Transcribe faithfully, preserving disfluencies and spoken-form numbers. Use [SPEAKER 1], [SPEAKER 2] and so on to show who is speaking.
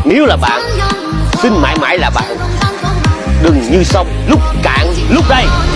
[SPEAKER 1] Nếu là bạn, xin mãi mãi là bạn. Đừng như sông lúc cạn lúc đây.